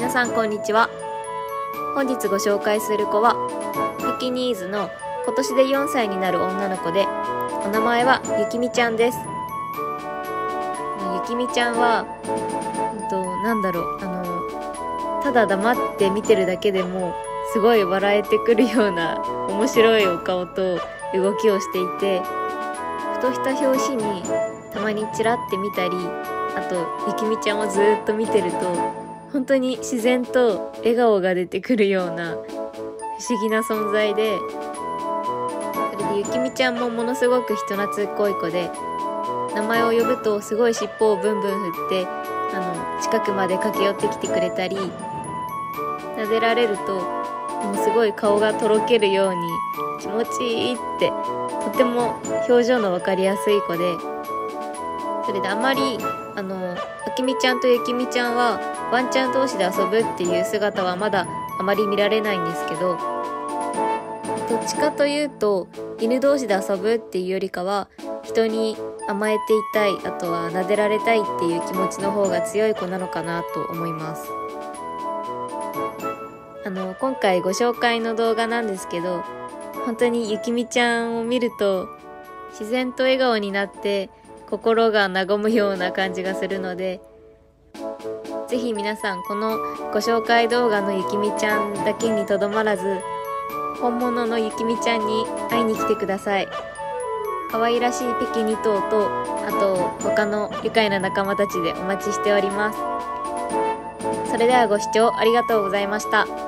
皆さんこんにちは。本日ご紹介する子はペキニーズの今年で4歳になる女の子で、お名前はゆきみちゃんです。ゆきみちゃんはただ黙って見てるだけでもすごい笑えてくるような面白いお顔と動きをしていて、ふとした表紙にたまにチラって見たり、あとゆきみちゃんをずっと見てると本当に自然と笑顔が出てくるような不思議な存在で、それでゆきみちゃんもものすごく人懐っこい子で、名前を呼ぶとすごい尻尾をブンブン振って近くまで駆け寄ってきてくれたり、撫でられるともうすごい顔がとろけるように気持ちいいって、とても表情の分かりやすい子で、それであまりあきみちゃんとゆきみちゃんはワンちゃん同士で遊ぶっていう姿はまだあまり見られないんですけど、どっちかというと犬同士で遊ぶっていうよりかは人に甘えていたい、あとは撫でられたいっていう気持ちの方が強い子なのかなと思います。今回ご紹介の動画なんですけど、本当にゆきみちゃんを見ると自然と笑顔になって心が和むような感じがするので、ぜひ皆さんこのご紹介動画のゆきみちゃんだけにとどまらず、本物のゆきみちゃんに会いに来てください。可愛らしいペキ2頭と、あと他の愉快な仲間たちでお待ちしております。それではご視聴ありがとうございました。